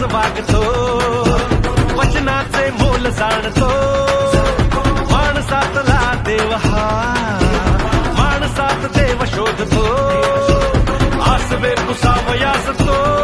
वागतो, वचनाचे मोल जाणतो, माणसातला देव हा, माणसात देव शोधतो, आस वेपुसा वयास तो